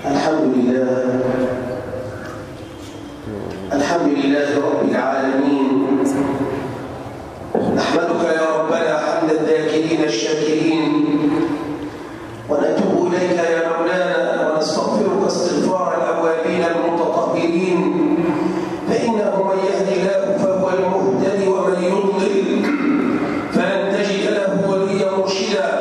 الحمد لله رب العالمين. نحمدك يا ربنا حمد الذاكرين الشاكرين، ونتوب إليك يا مولانا ونستغفرك استغفار الأوابين المتطهرين، فإنه من يهدي الله فهو المهتدي ومن يضلل فلن تجد له وليا مرشدا.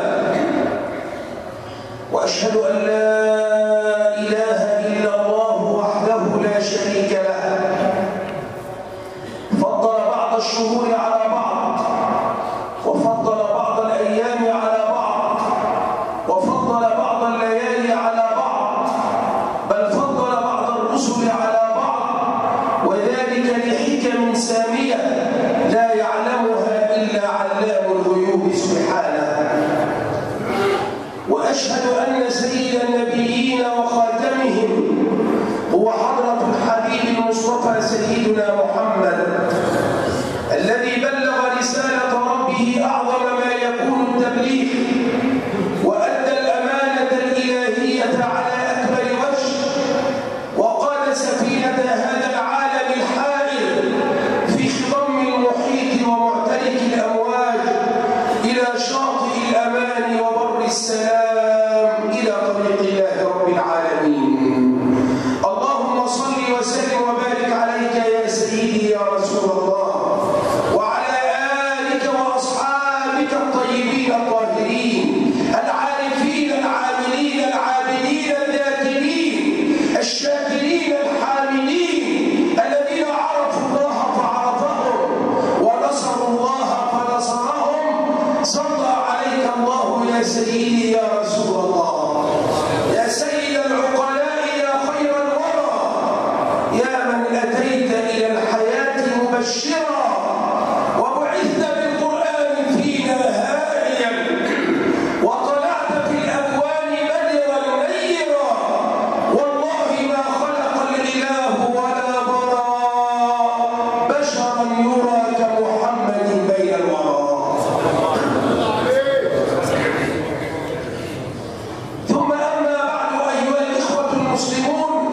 وأشهد أن لا إله إلا الله وحده لا شريك له، فضل بعض الشهور على بعض، وفضل بعض الأيام على بعض، وفضل بعض الليالي على بعض، بل فضل بعض الرسل على بعض، وذلك لحكم سامية لا يعلمها إلا علام الغيوب سبحانه. وأشهد أن سيد النبيين وخاتمهم هو حضرة الحبيب المصطفى سيدنا محمد، الذي بلغ رسالة ربه أعظم ما يكون التبليغ، وأدى الأمانة الإلهية على أكمل وجه، وقاد سفينة هذا العالم الحائر في خضم المحيط ومعترك الأمواج إلى شاطئ الأمان وبر السلام إلى طريق الله رب العالمين. اللهم صل وسلم وبارك عليك يا سيدي يا رسول الله، وعلى آلك وأصحابك الطيبين الطاهرين العارفين العاملين العابدين الذاكرين الشاكرين الحامدين، الذين عرفوا الله فعرفهم ونصروا الله فنصرهم. صلى عليك الله يا سيدي يا رسول الله، يا سيد العقلاء، يا خير الورى، يا من أتيت إلى الحياة مبشرا وبعثت بالقرآن فينا هاديا، وطلعت في الأكوان بدرا منيرا. والله ما خلق الإله ولا برى بشرا يرى كمحمد بين الورى. ثم أما بعد أيها الإخوة المسلمون،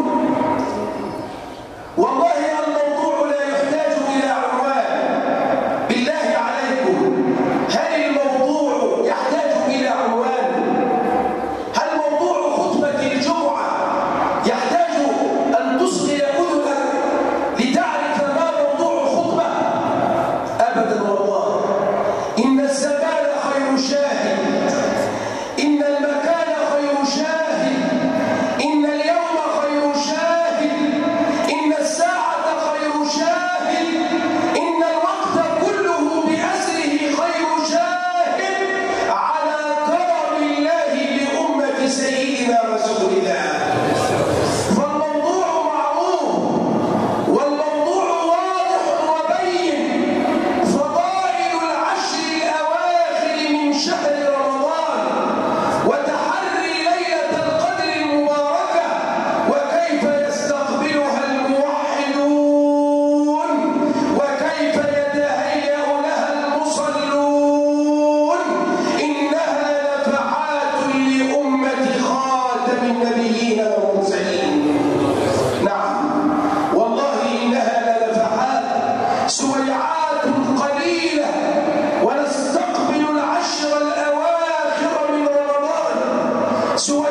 والله الموضوع لا يحتاج إلى عنوان. بالله عليكم، هل الموضوع يحتاج إلى عنوان؟ هل موضوع خطبة الجمعة يحتاج أن تصغي أذنك لتعرف ما موضوع الخطبة؟ أبدا والله. إن الزمان خير شاهد، إن المكان خير شاهد، إن اليوم خير شاهد، إن الساعة خير شاهد، إن الوقت كله بأسره خير شاهد على كرم الله لأمة سيدنا رسول الله. فالموضوع معروف، والموضوع واضح وبين. فضائل العشر الأواخر من شهر رمضان، وتحري ليلة القدر المباركة، وكيف يستقبلها الموحدون، وكيف يتهيأ لها المصلون. إنها نفحات لأمة خاتم النبيين والمرسلين. نعم والله إنها لنفحات سويعات قليلة، ونستقبل العشر الأواخر من رمضان سويعات